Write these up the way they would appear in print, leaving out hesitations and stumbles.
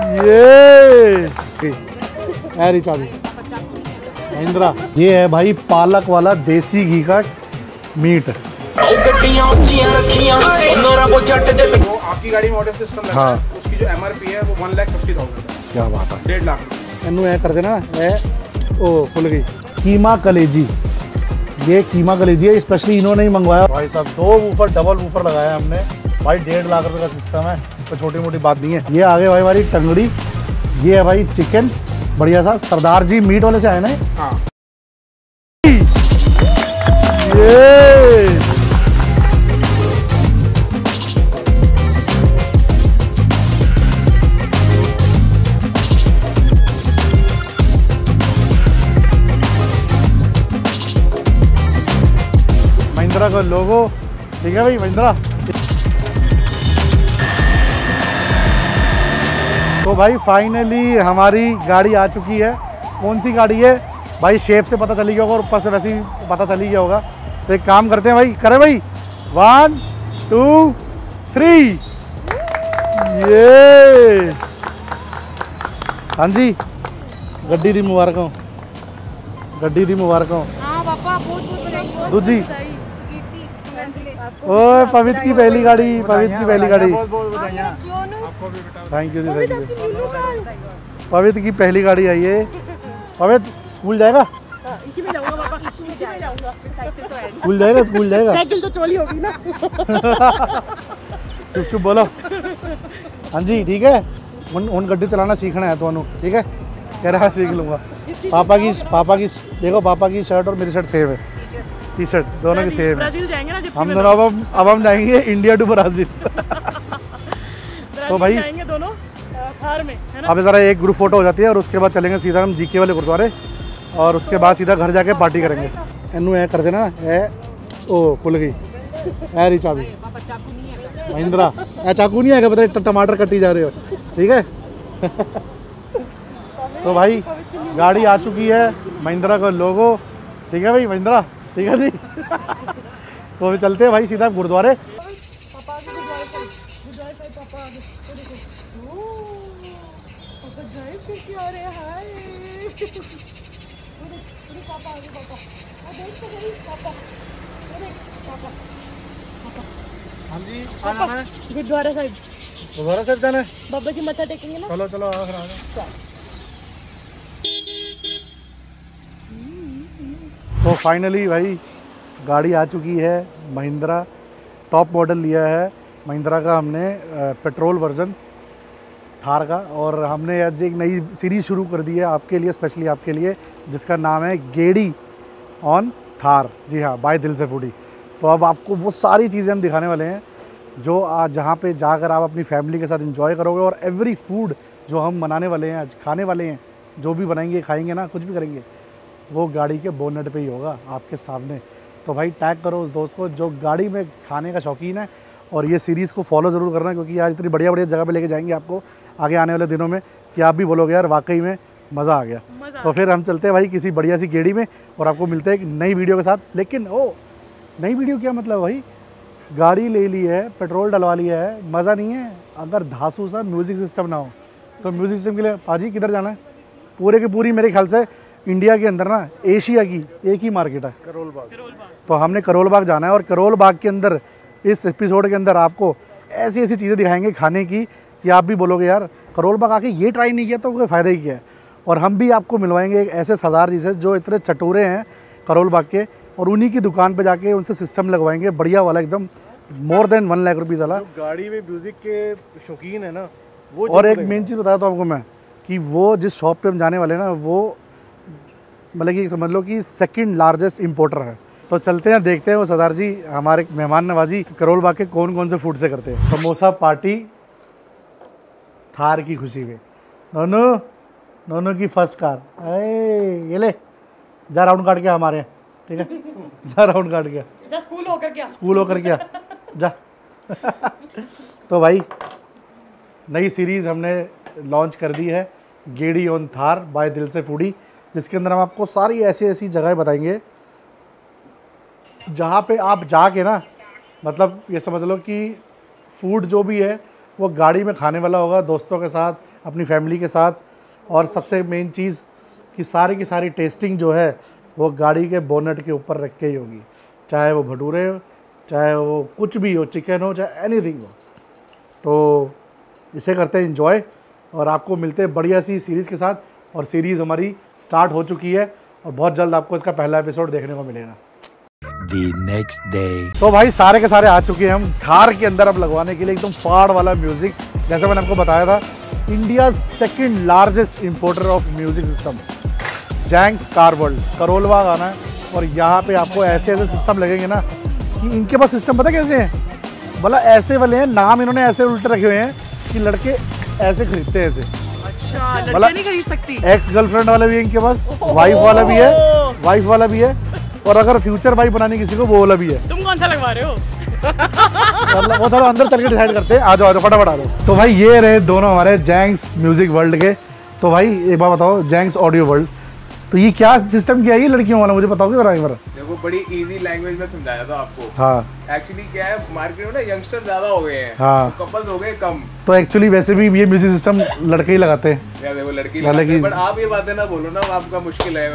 ये है चाबी महिंद्रा। ये है भाई पालक वाला देसी घी का मीट। वो आपकी गाड़ी में ऑडियो सिस्टम लगा है, उसकी जो MRP है वो 1,50,000। क्या बात है, 1.5 लाख। इन्हों ऐ कर देना है। ओ खुल गई। कीमा कलेजी, ये कीमा कलेजी है, स्पेशली इन्होंने ही मंगवाया भाई साहब। 2 वूफर डबल वूफर लगाया हमने भाई। 1.5 लाख रुपए का सिस्टम है, तो छोटी मोटी बात नहीं है। ये आगे भाई हमारी टंगड़ी, ये है भाई चिकन बढ़िया सा। सरदार जी मीट वाले से आए ना। हाँ। ये महिंद्रा का लोगो, ठीक है भाई महिंद्रा। तो भाई फाइनली हमारी गाड़ी आ चुकी है। कौन सी गाड़ी है भाई, शेप से पता चली गया होगा और ऊपर से वैसे ही पता चली गया होगा। तो एक काम करते हैं भाई, करें भाई 1 2 3। ये हाँ जी, गड्डी दी मुबारक हो, गड्डी दी मुबारक हो। दूजी ओए पवित्र की पहली गाड़ी, पवित्र की पहली गाड़ी। थैंक यू जी, थैंक यू। पवित्र की पहली गाड़ी आई है। पवित्र स्कूल जाएगा? इसी में जाऊंगा पापा, इसी में जाऊंगा। स्कूल जाएगा, स्कूल जाएगा। साइकिल तो ट्रॉली होगी ना। चुप चुप बोलो। हाँ जी ठीक है। उन गड्डी चलाना सीखना है तो ठीक है, कह रहा है सीख लूँगा। पापा की देखो, पापा की शर्ट और मेरी शर्ट सेम है, टी शर्ट दोनों की सेम है। ब्राजील जाएंगे ना हम दोनों अब हम जाएंगे इंडिया टू ब्राज़ील। तो भाई जाएंगे दोनों थार में, है ना? अब ज़रा एक ग्रुप फोटो हो जाती है और उसके बाद चलेंगे सीधा हम जीके वाले गुरुद्वारे, और उसके बाद सीधा घर जाके पार्टी करेंगे। इन्हों ऐ कर देना है। ओ खुल गई है चाबी महिंद्रा। ऐ चाकू नहीं है, पता टमाटर कटी जा रहे हो, ठीक है। तो भाई गाड़ी आ चुकी है, महिंद्रा का लोगो, ठीक है भाई महिंद्रा, ठीक है जी। तो अभी चलते हैं भाई सीधा गुरुद्वारे। हाँ जी, गुरुद्वारा साहिब, गुरुद्वारा साहिब जाना है। बाबा जी मत्था टेकेंगे ना। चलो चलो तो फाइनली भाई गाड़ी आ चुकी है। महिंद्रा टॉप मॉडल लिया है महिंद्रा का हमने, पेट्रोल वर्जन थार का। और हमने आज एक नई सीरीज़ शुरू कर दी है आपके लिए, स्पेशली आपके लिए, जिसका नाम है गेड़ी ऑन थार। जी हाँ, बाय दिल से फूडी। तो अब आपको वो सारी चीज़ें हम दिखाने वाले हैं जो आज जहाँ पे जाकर आप अपनी फैमिली के साथ एंजॉय करोगे। और एवरी फूड जो हम बनाने वाले हैं, आज खाने वाले हैं, जो भी बनाएंगे खाएंगे ना, कुछ भी करेंगे, वो गाड़ी के बोनेट पे ही होगा आपके सामने। तो भाई टैग करो उस दोस्त को जो गाड़ी में खाने का शौकीन है, और ये सीरीज़ को फॉलो ज़रूर करना, क्योंकि आज इतनी बढ़िया बढ़िया जगह पे लेके जाएंगे आपको आगे आने वाले दिनों में कि आप भी बोलोगे यार वाकई में मज़ा आ गया। तो फिर हम चलते हैं भाई किसी बढ़िया सी गेड़ी में, और आपको मिलते हैं एक नई वीडियो के साथ। लेकिन नई वीडियो क्या मतलब भाई, गाड़ी ले ली है, पेट्रोल डलवा लिया है, मज़ा नहीं है अगर धांसू सा म्यूज़िक सिस्टम ना हो। तो म्यूज़िक सिस्टम के लिए पाजी किधर जाना है? पूरे की पूरी मेरे ख्याल से इंडिया के अंदर ना, एशिया की एक ही मार्केट है, करोल बाग। तो हमने करोल बाग जाना है, और करोल बाग के अंदर इस एपिसोड के अंदर आपको ऐसी ऐसी चीज़ें दिखाएंगे खाने की कि आप भी बोलोगे यार करोल बाग आके ये ट्राई नहीं किया तो कोई फ़ायदा ही क्या है। और हम भी आपको मिलवाएंगे एक ऐसे सरदार जी से जो इतने चटूरे हैं करोल बाग के, और उन्हीं की दुकान पे जाके उनसे सिस्टम लगवाएंगे बढ़िया वाला, एकदम मोर देन 1 लाख रुपीज़ वाला। गाड़ी में म्यूज़िक के शौकीन है ना वो। और एक मेन चीज़ बताता हूँ आपको मैं कि वो जिस शॉप पे हम जाने वाले हैं ना, वो मतलब कि समझ लो कि सेकंड लार्जेस्ट इंपोर्टर है। तो चलते हैं, देखते हैं वो सरदार जी हमारे मेहमान नवाजी करोल बाग के कौन कौन से फूड से करते हैं। समोसा पार्टी थार की खुशी में, नोनू की फर्स्ट कार। ये ले जा राउंड काट के हमारे यहाँ, ठीक है। जा राउंड काट के, स्कूल होकर क्या, स्कूल होकर क्या जा। तो भाई नई सीरीज़ हमने लॉन्च कर दी है, गेड़ी ऑन थार बाय दिल से फूडी, जिसके अंदर हम आपको सारी ऐसी ऐसी जगह बताएंगे जहाँ पे आप जाके ना, मतलब ये समझ लो कि फूड जो भी है वो गाड़ी में खाने वाला होगा, दोस्तों के साथ अपनी फैमिली के साथ। और सबसे मेन चीज़ कि सारी की सारी टेस्टिंग जो है वो गाड़ी के बोनेट के ऊपर रख के ही होगी, चाहे वो भटूरे हो, चाहे वो कुछ भी हो, चिकन हो, चाहे एनीथिंग हो। तो इसे करते हैं एंजॉय और आपको मिलते हैं बढ़िया सी सीरीज़ के साथ। और सीरीज़ हमारी स्टार्ट हो चुकी है और बहुत जल्द आपको इसका पहला एपिसोड देखने को मिलेगा। The next day. तो भाई सारे के सारे आ चुके हैं हम थार के अंदर अब लगवाने के लिए एकदम फाड़ वाला म्यूज़िक। जैसे मैंने आपको बताया था, India second largest importer of music system Jainx car world, Karol Bagh आना है। और यहाँ पे आपको ऐसे ऐसे सिस्टम लगेंगे ना कि इनके पास सिस्टम पता कैसे हैं, मतलब ऐसे वाले हैं, नाम इन्होंने ऐसे उल्टे रखे हुए हैं कि लड़के ऐसे खरीदते हैं ऐसे। अच्छा, लड़कियां नहीं खरीद सकती। एक्स गर्लफ्रेंड वाला भी है इनके पास, वाइफ वाला भी है, वाइफ वाला भी है, और अगर फ्यूचर वाइफ बनानी किसी को वो वाला भी है। तुम कौन सा लगवा रहे हो? मतलब वो थोड़ा अंदर चल के डिसाइड करते हैं। आ जाओ फटाफट आ जाओ। तो भाई ये रहे दोनों हमारे जैंक्स म्यूजिक वर्ल्ड के। तो भाई एक बार बताओ, जैंक्स ऑडियो वर्ल्ड, तो ये क्या सिस्टम क्या है ये लड़कियों वाला, मुझे बताओगे जरा एक बार। देखो बड़ी इजी लैंग्वेज में समझाया था आपको। हाँ एक्चुअली क्या है, मार्केट में ना यंगस्टर ज्यादा हो गए हैं, हाँ, कपल्स हो गए कम। तो एक्चुअली वैसे भी ये म्यूजिक सिस्टम लड़के ही लगाते हैं। यार देखो लड़की लगाते हैं, बट आप ये बातें ना बोलो ना, आपका मुश्किल है।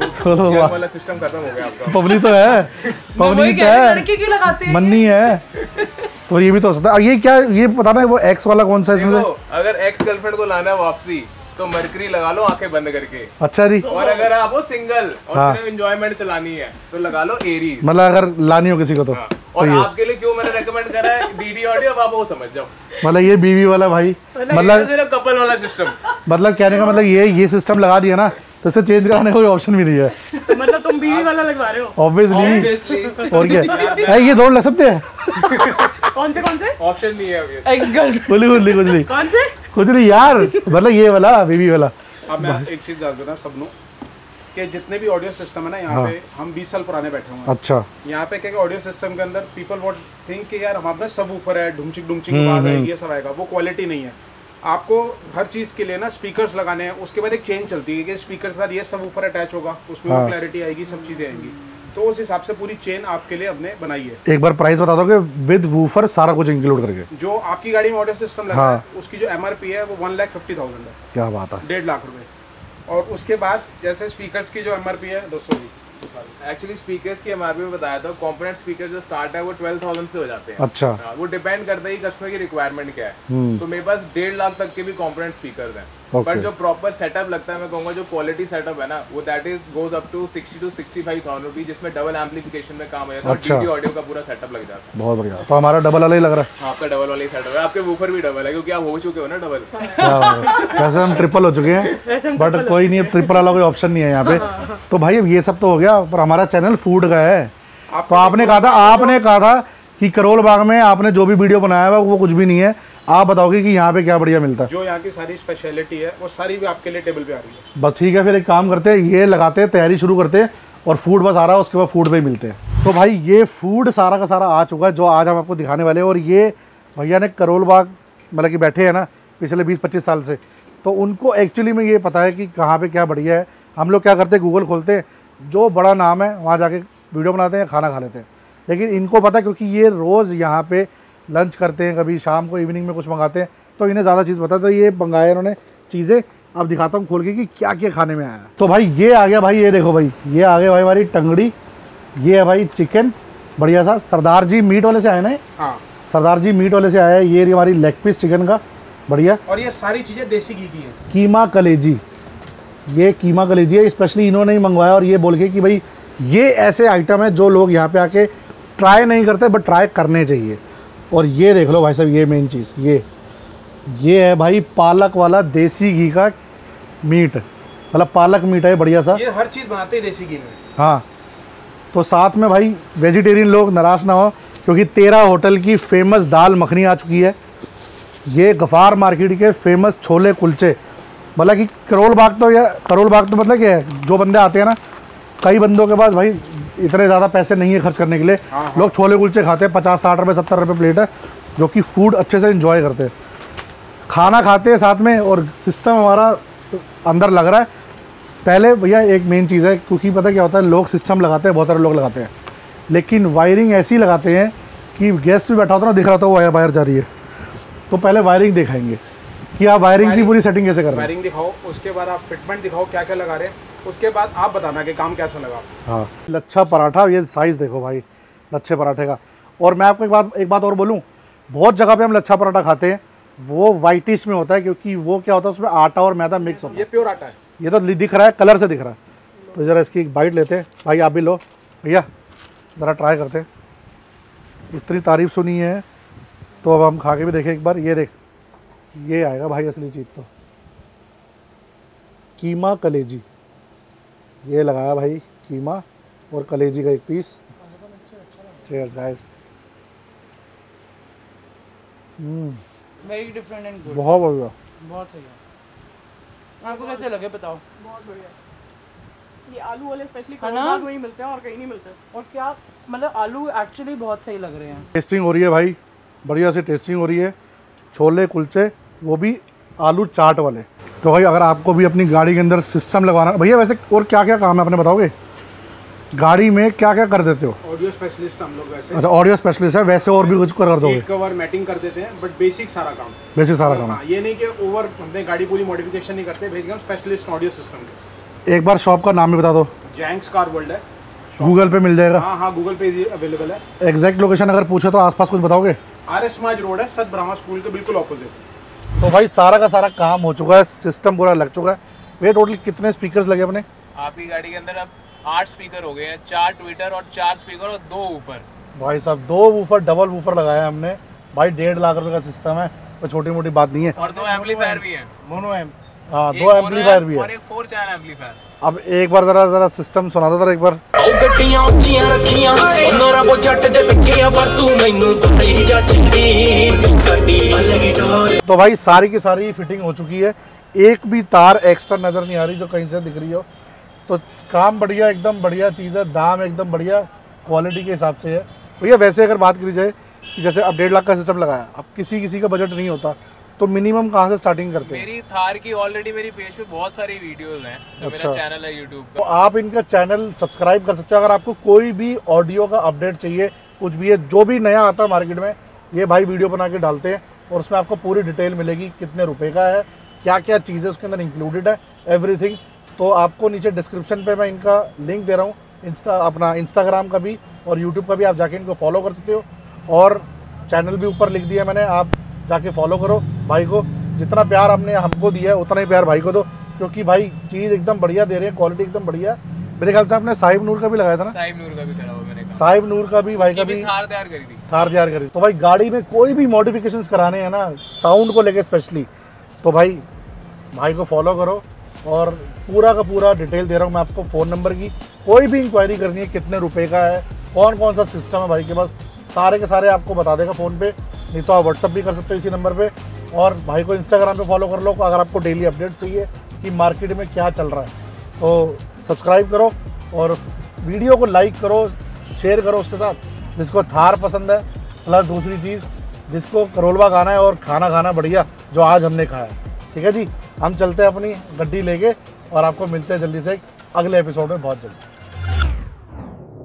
वो वाला सिस्टम खत्म हो गया आपका। पबनी तो है, पबनी तो है, लड़के क्यों लगाते हैं? मन्नी है। तो ये भी तो हो सकता है। ये क्या, ये पता ना वो एक्स वाला कौन सा इसमें से? अगर एक्स गर्लफ्रेंड को लाना है वापसी तो मरकरी लगा लो आंखें बंद करके। अच्छा जी। और अगर आप हो सिंगल और हाँ, सिर्फ एंजॉयमेंट चलानी है तो लगा लो एरीज। मतलब अगर लानी हो किसी को तो। हाँ। और तो आपके लिए क्यों मैंने रेकमेंड करा है डीडी ऑडियो, अब आप वो समझ जाओ। मतलब ये बीवी वाला भाई, मतलब कपल वाला सिस्टम, मतलब कहने का मतलब ये सिस्टम लगा दिया ना तो इसे चेंज कराने का कोई ऑप्शन भी नहीं है। तो मतलब तुम बीवी वाला लगवा रहे हो? ऑब्वियसली। और क्या ये दौड़ लग सकते हैं? कौन से ऑप्शन नहीं है अभी। एक्स गर्ल कुछ नहीं कौन से यार, मतलब ये वाला बीवी वाला। अब मैं एक चीज बता दूं सबनों कि जितने भी ऑडियो सिस्टम है ना यहाँ पे, हम 20 साल पुराने बैठे हुए हैं। अच्छा। यहाँ पे क्या ऑडियो सिस्टम के अंदर पीपल वॉट थिंक कि यार हमारे सब ऊपर है, ढुमचिक आवाज आएगी, ये सब आएगा, वो क्वालिटी नहीं है। आपको हर चीज के लिए ना स्पीकर्स लगाने हैं, उसके बाद एक चेंज चलती है कि स्पीकर के साथ ये सब ऊपर अटैच होगा, उसमें वो क्लैरिटी आएगी, सब चीजें आएंगी। तो उस हिसाब से पूरी चेन आपके लिए हमने बनाई है। एक बार प्राइस बता दोगे विद वूफर सारा कुछ इंक्लूड करके? जो आपकी गाड़ी में ऑडियो सिस्टम लगा है उसकी जो MRP है वो 1,50,000 है। क्या बात है, 1.5 लाख रुपए। और उसके बाद जैसे स्पीकर्स की जो MRP है 200 एक्चुअली स्पीकर्स की MRP में बताया था, कंपोनेंट स्पीकर जो स्टार्ट है वो 12,000 से हो जाते हैं। अच्छा। वो डिपेंड करता है कस्टमर की रिक्वायरमेंट क्या है। तो मेरे पास 1.5 लाख तक के भी कंपोनेंट स्पीकर्स हैं। बट जो प्रॉपर सेटअप लगता है, मैं कहूँगा जो क्वालिटी सेटअप है ना, वो that is goes up to 60 to 65,000 rupees, जिसमें डबल एम्पलीफिकेशन में काम हो जाता है। अच्छा। और डीडी ऑडियो का पूरा सेटअप लग जाता है। बहुत बढ़िया। तो हमारा डबल वाला ही लग रहा है। आपका डबल वाला ही सेटअप है, आपके वूफर भी डबल है क्योंकि आप हो चुके हो ना डबल। वैसे हम ट्रिपल हो चुके हैं, बट कोई नहीं, ट्रिपल वाला कोई ऑप्शन नहीं है यहाँ पे। तो भाई अब ये सब तो हो गया, पर हमारा चैनल फूड का है। तो आपने कहा था कि करोल बाग में आपने जो भी वीडियो बनाया हुआ वो कुछ भी नहीं है। आप बताओगे कि यहाँ पे क्या बढ़िया मिलता है? जो यहाँ की सारी स्पेशलिटी है वो सारी भी आपके लिए टेबल पे आ रही है। बस ठीक है, फिर एक काम करते हैं, ये लगाते हैं, तैयारी शुरू करते हैं, और फूड बस आ रहा है, उसके बाद फूड पे ही मिलते हैं। तो भाई ये फूड सारा का सारा आ चुका है जो आज हम आपको दिखाने वाले हैं। और ये भैया ने करोल बाग मतलब कि बैठे हैं ना पिछले 20-25 साल से, तो उनको एक्चुअली में ये पता है कि कहाँ पे क्या बढ़िया है। हम लोग क्या करते हैं, गूगल खोलते हैं, जो बड़ा नाम है वहाँ जाके वीडियो बनाते हैं, खाना खा लेते हैं। लेकिन इनको पता है क्योंकि ये रोज़ यहाँ पे लंच करते हैं, कभी शाम को इवनिंग में कुछ मंगाते हैं, तो इन्हें ज़्यादा चीज़ पता है। तो ये मंगाया इन्होंने चीज़ें, अब दिखाता हूँ खोल के कि क्या क्या खाने में आया है। तो भाई ये आ गया भाई, ये देखो भाई, ये आ गया भाई हमारी टंगड़ी, ये है भाई चिकन बढ़िया सा, सरदार जी मीट वाले से आए ना। हाँ, सरदार जी मीट वाले से आया है। ये हमारी लेग पीस चिकन का बढ़िया, और ये सारी चीज़ें देसी घी की है। कीमा कलेजी, ये कीमा कलेजी है, स्पेशली इन्होंने ही मंगवाया, और ये बोल के कि भाई ये ऐसे आइटम है जो लोग यहाँ पे आके ट्राई नहीं करते बट ट्राई करने चाहिए। और ये देख लो भाई साहब, ये मेन चीज़ ये है भाई पालक वाला देसी घी का मीट, मतलब पालक मीट है बढ़िया सा। ये हर चीज़ बनाते हैं देसी घी में। हाँ, तो साथ में भाई वेजिटेरियन लोग नाराज़ ना हो, क्योंकि 13 होटल की फेमस दाल मखनी आ चुकी है। ये गफ़ार मार्केट के फेमस छोले कुलचे, मतलब कि करोल बाग तो मतलब क्या है, जो बंदे आते हैं ना, कई बंदों के पास भाई इतने ज़्यादा पैसे नहीं है खर्च करने के लिए। लोग छोले कुलचे खाते हैं, 50-60 रुपये 70 रुपये प्लेट है, जो कि फूड अच्छे से एंजॉय करते हैं, खाना खाते हैं साथ में, और सिस्टम हमारा अंदर लग रहा है। पहले भैया एक मेन चीज़ है, क्योंकि पता क्या होता है, लोग सिस्टम लगाते हैं, बहुत सारे लोग लगाते हैं, लेकिन वायरिंग ऐसी लगाते हैं कि गेस्ट भी बैठा होता है ना, दिख रहा था वो वायर जा रही है। तो पहले वायरिंग दिखाएंगे कि आप वायरिंग की पूरी सेटिंग कैसे कर रहे हैं। वायरिंग दिखाओ, उसके बाद आप फिटमेंट दिखाओ क्या क्या लगा रहे हैं, उसके बाद आप बताना कि काम कैसा लगा। हाँ, लच्छा पराठा, ये साइज़ देखो भाई लच्छे पराठे का। और मैं आपको एक बात और बोलूँ, बहुत जगह पे हम लच्छा पराठा खाते हैं, वो वाइटिश में होता है, क्योंकि वो क्या होता है उसमें आटा और मैदा मिक्स होता है। ये प्योर आटा है। ये तो दिख रहा है, कलर से दिख रहा है। तो ज़रा इसकी एक बाइट लेते हैं भाई, आप भी लो भैया, ज़रा ट्राई करते हैं। इतनी तारीफ़ सुनी है तो अब हम खा के भी देखें एक बार। ये देख, ये आएगा भाई असली चीज़। तो कीमा कलेजी, ये लगाया भाई कीमा और कलेजी का एक piece. Cheers guys. Very different and good, बहुत बढ़िया। बहुत सही है। आपको कैसे लगे बताओ? बहुत बढ़िया। ये आलू वाले स्पेशली है ना? करोलबाग में ही मिलते हैं और कहीं नहीं मिलते। और क्या मतलब आलू एक्चुअली बहुत सही लग रहे हैं। टेस्टिंग हो रही है भाई, बढ़िया से टेस्टिंग हो रही है। छोले कुलचे, वो भी आलू चाट वाले। तो भाई अगर आपको भी अपनी गाड़ी के अंदर सिस्टम लगवाना, भैया वैसे और क्या क्या काम है अपने बताओगे? गाड़ी में क्या क्या कर देते हो? ऑडियो स्पेशलिस्ट हम लोग वैसे। अच्छा, ऑडियो स्पेशलिस्ट है, वैसे और भी कुछ कर दोगे? सीट कवर मैटिंग कर देते हैं, बट बेसिक सारा काम। वैसे सारा काम। हाँ, ये नहीं कि ओवर हमने गाड़ी पूरी मॉडिफिकेशन नहीं करते, भेज हम स्पेशलिस्ट ऑडियो सिस्टम के। एक बार शॉप का नाम भी बता दो। जैंक्स कार वर्ल्ड है। गूगल पे मिल जाएगा? हाँ हाँ, गूगल पे अवेलेबल है। एग्जैक्ट लोकेशन अगर पूछे तो आसपास कुछ बताओगे? RS समाज रोड है, सत ब्रह्मा स्कूल के बिल्कुल ऑपोजिट। तो भाई सारा का सारा काम हो चुका है, सिस्टम पूरा लग चुका है। भैया टोटल कितने स्पीकर्स लगे अपने? आपकी गाड़ी के अंदर अब 8 स्पीकर हो गए हैं, 4 ट्विटर और 4 स्पीकर और 2 ऊपर। भाई साहब 2 वूफर, डबल वूफर लगाया है हमने भाई। 1.5 लाख रुपए का सिस्टम है, तो छोटी मोटी बात नहीं है। और 2 एम्पलीफायर भी हैं। Mono M. हाँ, एक 2 एम्पलीफायर भी है और एक 4 चैनल एम्पलीफायर। अब एक बार जरा सिस्टम सुना दो जरा एक बार। ਗੱਡੀਆਂ ਉੱਚੀਆਂ ਰੱਖੀਆਂ ਉਹਨਾਂ ਬੋ ਜੱਟ ਦੇ ਪਿੱਛੇ ਪਰ ਤੂੰ ਮੈਨੂੰ ਬੜੀ ਜੱਚਦੀ ਸਾਡੀ ਅਲੱਗ ਡੋਰ। तो भाई सारी की सारी फिटिंग हो चुकी है, एक भी तार एक्स्ट्रा नज़र नहीं आ रही जो कहीं से दिख रही हो। तो काम बढ़िया, एकदम बढ़िया चीज़ है, दाम एकदम बढ़िया क्वालिटी के हिसाब से है भैया। वैसे अगर बात करी जाए कि जैसे अब 1.5 लाख का सिस्टम लगाया, अब किसी का बजट नहीं होता, तो मिनिमम कहाँ से स्टार्टिंग करते हैं? मेरी थार की ऑलरेडी मेरी पेज पे बहुत सारी वीडियोस हैं, जो मेरा चैनल है यूट्यूब तो का। आप इनका चैनल सब्सक्राइब कर सकते हो। अगर आपको कोई भी ऑडियो का अपडेट चाहिए, कुछ भी है, जो भी नया आता है मार्केट में, ये भाई वीडियो बना के डालते हैं और उसमें आपको पूरी डिटेल मिलेगी, कितने रुपए का है, क्या क्या चीज़ें उसके अंदर इंक्लूडेड है, एवरीथिंग। तो आपको नीचे डिस्क्रिप्शन पे मैं इनका लिंक दे रहा हूँ, अपना इंस्टाग्राम का भी और यूट्यूब का भी, आप जाके इनको फॉलो कर सकते हो। और चैनल भी ऊपर लिख दिया मैंने, आप जाके फॉलो करो भाई को। जितना प्यार आपने हमको दिया है उतना ही प्यार भाई को दो, क्योंकि भाई चीज़ एकदम बढ़िया दे रहे हैं, क्वालिटी एकदम बढ़िया। मेरे ख्याल से आपने साहिब नूर का भी लगाया था ना? साहिब नूर का भी खड़ा हुआ मैंने कहा। साहिब नूर का भी भाई का भी थार तैयार करी थी। थार तैयार करी। तो भाई गाड़ी में कोई भी मॉडिफिकेशंस कराने हैं ना, साउंड को लेके स्पेशली, तो भाई को फॉलो करो। और पूरा का पूरा डिटेल दे रहा हूँ मैं आपको, फ़ोन नंबर की। कोई भी इंक्वायरी करनी है, कितने रुपए का है, कौन सा सिस्टम है भाई के पास, सारे के सारे आपको बता देगा फ़ोन पे। नहीं तो आप व्हाट्सअप भी कर सकते हो इसी नंबर पे। और भाई को इंस्टाग्राम पे फॉलो कर लो अगर आपको डेली अपडेट चाहिए कि मार्केट में क्या चल रहा है। तो सब्सक्राइब करो और वीडियो को लाइक करो, शेयर करो उसके साथ जिसको थार पसंद है। प्लस दूसरी चीज़, जिसको करोलबाग आना है और खाना बढ़िया जो आज हमने खाया है। ठीक है जी, हम चलते हैं अपनी गड्डी लेके और आपको मिलते हैं जल्दी से अगले एपिसोड में बहुत जल्दी।